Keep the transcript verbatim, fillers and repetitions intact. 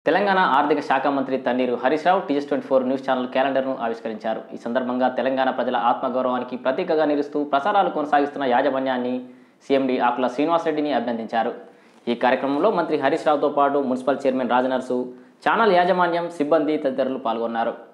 తెలంగాణ ఆర్థిక శాఖ మంత్రి Tanneeru Harish Rao TS twenty four news channel క్యాలెండర్ను ఆవిష్కరించారు. ఈ సందర్భంగా తెలంగాణ ప్రజల ఆత్మగౌరవానికి ప్రతీకగా నిలుస్తూ ప్రసారాలు కొనసాగిస్తున్న యాజమాన్యాన్ని సీఎండీ ఆకుల శ్రీనివాసరెడ్డిని అభినందించారు. ఈ కార్యక్రమంలో మంత్రి హరీష్ రావుతో పాటు మున్సిపల్ చైర్మన్ రాజనర్సు, ఛానల్ యాజమాన్యం, సిబ్బంది తదితరులు పాల్గొన్నారు.